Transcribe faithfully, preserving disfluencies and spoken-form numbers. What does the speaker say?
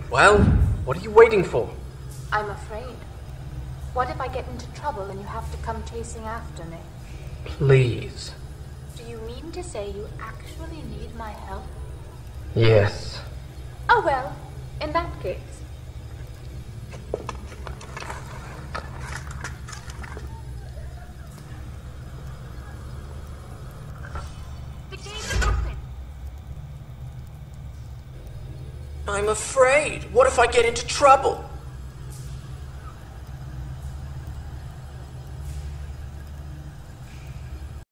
Well, what are you waiting for? I'm afraid. What if I get into trouble and you have to come chasing after me? Please. Do you mean to say you actually need my help? Yes. Oh well, in that case. The gate's open. I'm afraid. What if I get into trouble?